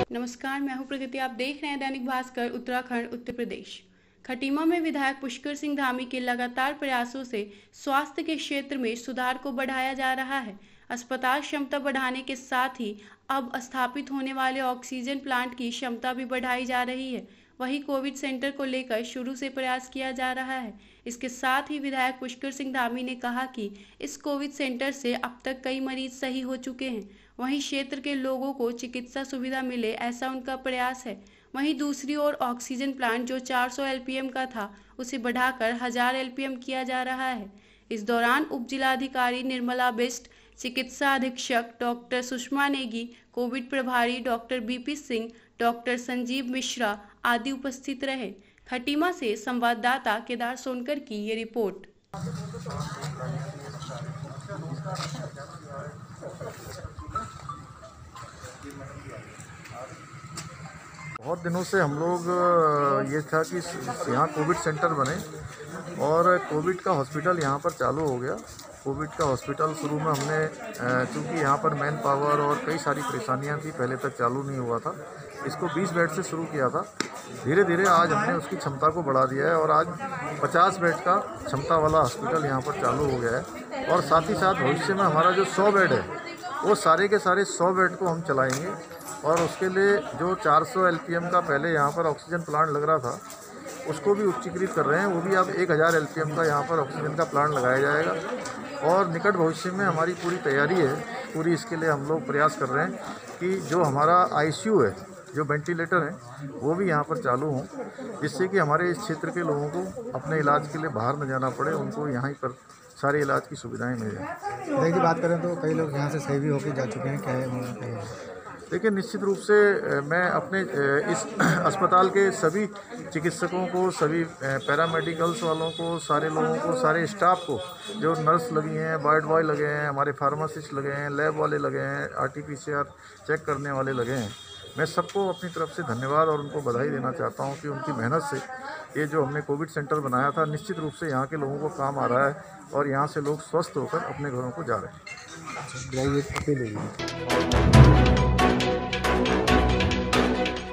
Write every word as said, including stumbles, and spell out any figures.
नमस्कार, मैं हूं प्रगति। आप देख रहे हैं दैनिक भास्कर उत्तराखंड उत्तर प्रदेश। खटीमा में विधायक पुष्कर सिंह धामी के लगातार प्रयासों से स्वास्थ्य के क्षेत्र में सुधार को बढ़ाया जा रहा है। अस्पताल क्षमता बढ़ाने के साथ ही अब स्थापित होने वाले ऑक्सीजन प्लांट की क्षमता भी बढ़ाई जा रही है। वहीं कोविड सेंटर को लेकर शुरू से प्रयास किया जा रहा है। इसके साथ ही विधायक पुष्कर सिंह धामी ने कहा कि इस कोविड सेंटर से अब तक कई मरीज सही हो चुके हैं। वहीं क्षेत्र के लोगों को चिकित्सा सुविधा मिले, ऐसा उनका प्रयास है। वहीं दूसरी ओर ऑक्सीजन प्लांट जो चार सौ एल पी एम का था, उसे बढ़ाकर हजार एल पी एम किया जा रहा है। इस दौरान उप जिलाधिकारी निर्मला बिष्ट, चिकित्सा अधीक्षक डॉक्टर सुषमा नेगी, कोविड प्रभारी doctor B P Singh, doctor Sanjeev Mishra आदि उपस्थित रहे। खटीमा से संवाददाता केदार सोनकर की ये रिपोर्ट। बहुत दिनों से हम लोग ये था कि यहाँ कोविड सेंटर बने और कोविड का हॉस्पिटल यहाँ पर चालू हो गया। कोविड का हॉस्पिटल शुरू में हमने, चूँकि यहाँ पर मैन पावर और कई सारी परेशानियाँ थी, पहले तक चालू नहीं हुआ था, इसको बीस बेड से शुरू किया था। धीरे धीरे आज हमने उसकी क्षमता को बढ़ा दिया है और आज पचास बेड का क्षमता वाला हॉस्पिटल यहाँ पर चालू हो गया है। और साथ ही साथ भविष्य में हमारा जो सौ बेड है, वो सारे के सारे सौ बेड को हम चलाएँगे। और उसके लिए जो चार सौ एल पी एम का पहले यहाँ पर ऑक्सीजन प्लांट लग रहा था, उसको भी उच्चीकृत कर रहे हैं। वो भी अब एक हज़ार एल पी एम का यहाँ पर ऑक्सीजन का प्लांट लगाया जाएगा। और निकट भविष्य में हमारी पूरी तैयारी है, पूरी इसके लिए हम लोग प्रयास कर रहे हैं कि जो हमारा आई सी यू है, जो वेंटिलेटर हैं, वो भी यहाँ पर चालू हों, जिससे कि हमारे इस क्षेत्र के लोगों को अपने इलाज के लिए बाहर न जाना पड़े, उनको यहाँ पर सारे इलाज की सुविधाएँ मिल जाएँ। देखिए, बात करें तो कई लोग यहाँ से सही भी होकर जा चुके हैं, क्या है? देखिए, निश्चित रूप से मैं अपने इस अस्पताल के सभी चिकित्सकों को, सभी पैरामेडिकल्स वालों को, सारे लोगों को, सारे स्टाफ को, जो नर्स लगी हैं, वार्ड बॉय लगे हैं, हमारे फार्मासिस्ट लगे हैं, लैब वाले लगे हैं, R T P C R check करने वाले लगे हैं, मैं सबको अपनी तरफ से धन्यवाद और उनको बधाई देना चाहता हूं कि उनकी मेहनत से ये जो हमने कोविड सेंटर बनाया था, निश्चित रूप से यहाँ के लोगों को काम आ रहा है और यहाँ से लोग स्वस्थ होकर अपने घरों को जा रहे हैं।